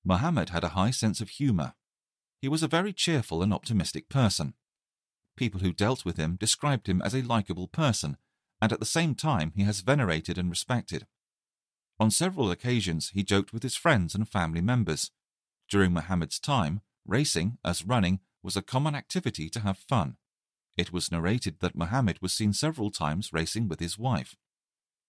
Muhammad had a high sense of humour. He was a very cheerful and optimistic person. People who dealt with him described him as a likeable person, and at the same time he has venerated and respected. On several occasions he joked with his friends and family members. During Muhammad's time, racing, as running, was a common activity to have fun. It was narrated that Muhammad was seen several times racing with his wife.